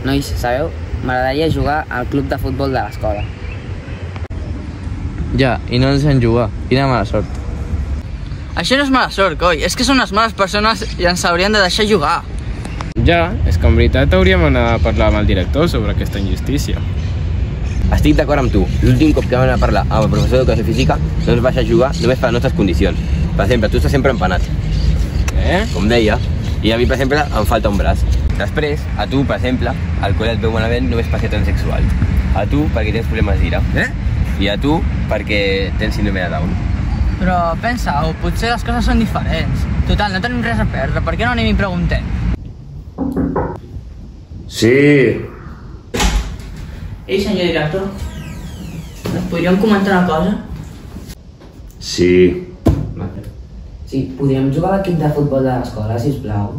Nois, sabeu? M'agradaria jugar al club de futbol de l'escola. Ja, i no ens deixen jugar. Quina mala sort. Això no és mala sort, coi. És que són unes males persones i ens haurien de deixar jugar. Ja, és que en veritat hauríem d'anar a parlar amb el director sobre aquesta injustícia. Estic d'acord amb tu. L'últim cop que vam anar a parlar amb el professor d'educació física no ens va deixar jugar només per les nostres condicions. Per exemple, tu estàs sempre empanat. Com deia. I a mi, per exemple, em falta un braç. Després, a tu, per exemple, al col·le et veu malament només per ser transsexual. A tu, perquè tens problemes d'ira. I a tu, perquè tens síndrome de Down. Però pensa-ho, potser les coses són diferents. Total, no tenim res a perdre. Per què no anem i preguntem? Sí. Ei, senyor director, et podríem comentar una cosa? Sí. Sí, podríem jugar a l'equip de futbol de l'escola, sisplau?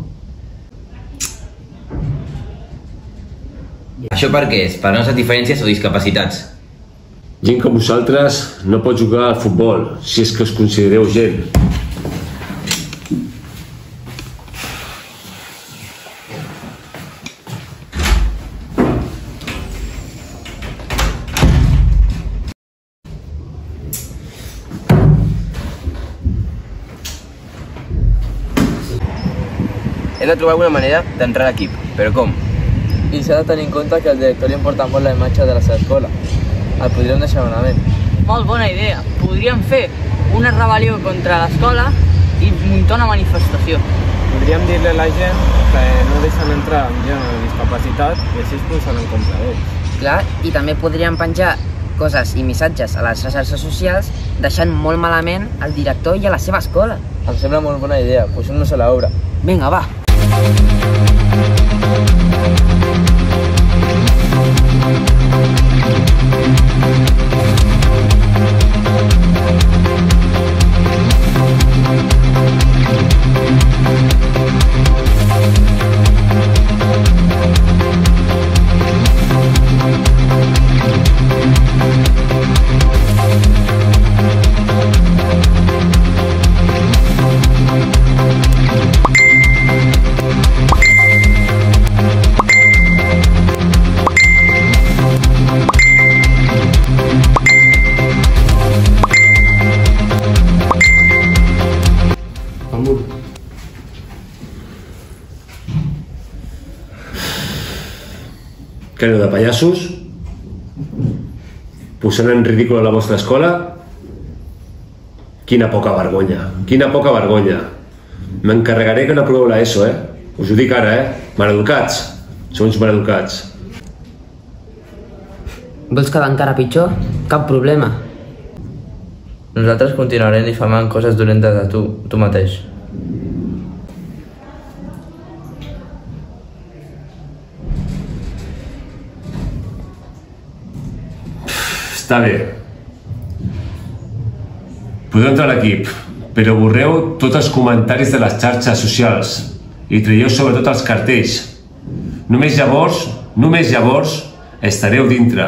Això per què és? Per les nostres diferències o discapacitats? Gent com vosaltres no pot jugar al futbol, si és que us considereu gent. Hem de trobar alguna manera d'entrar a l'equip, però com? I s'ha de tenir en compte que al director li importa molt la imatge de la seva escola. El podríem deixar malament. Molt bona idea. Podríem fer una rebel·lió contra l'escola i muntar una manifestació. Podríem dir-li a la gent que no deixen entrar amb gent amb discapacitat i així es posaran contra ells. Clar, i també podríem penjar coses i missatges a les xarxes socials deixant molt malament al director i a la seva escola. Em sembla molt bona idea, posem-nos a l'obra. Vinga, va! Què aneu de pallassos? Posant en ridícul a la vostra escola? Quina poca vergonya, quina poca vergonya. M'encarregaré que no aproveu l'ESO, Us ho dic ara, Maleducats. Sou uns maleducats. Vols quedar encara pitjor? Cap problema. Nosaltres continuarem difamant coses dolentes de tu mateix. Està bé. Podeu entrar a l'equip, però borreu tots els comentaris de les xarxes socials i traieu sobretot els cartells. Només llavors, estareu dintre.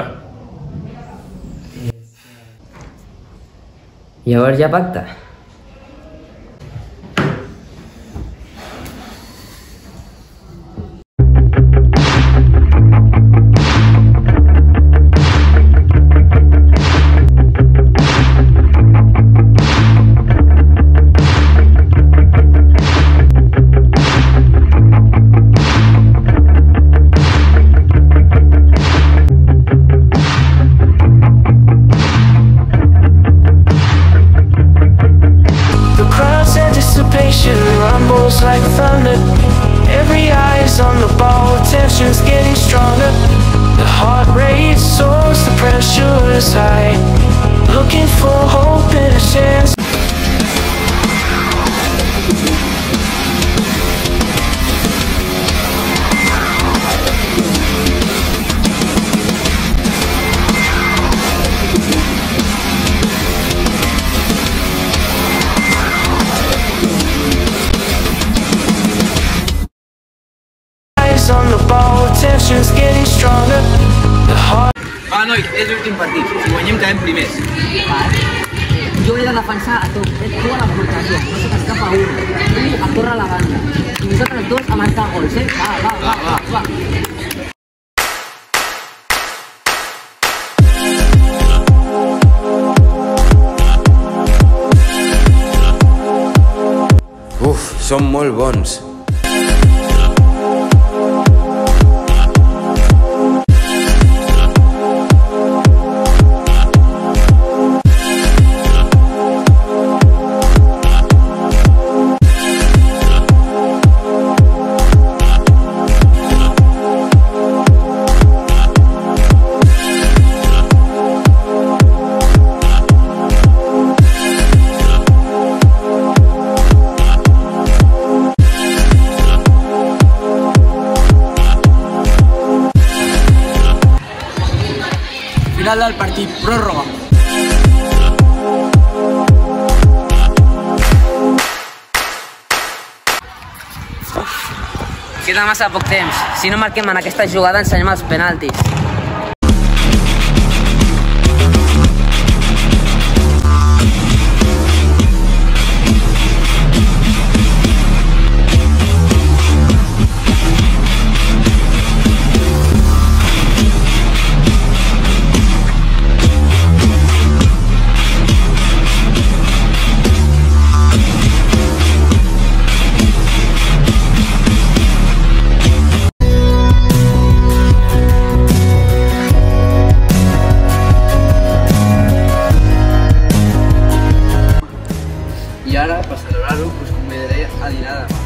Llavors ja pacta. Rumbles like thunder. Every eye is on the ball, tension's getting stronger. The heart rate soars, the pressure is high. Looking for hope and a chance. On the ball, tension's getting stronger. The heart. Va, noi, és l'últim partit. Si guanyem, quedem primers. Jo he de defensar a tu a la porteria, no se t'escapa un. Tu a córrer a la banda. I vosaltres dos a marcar gols, Va. Són molt bons. Final del partit, pròrroga. Queda massa poc temps. Si no marquem en aquesta jugada, ens anem als penaltis. I ara, per celebrar-ho, us convidaré a dinar demà.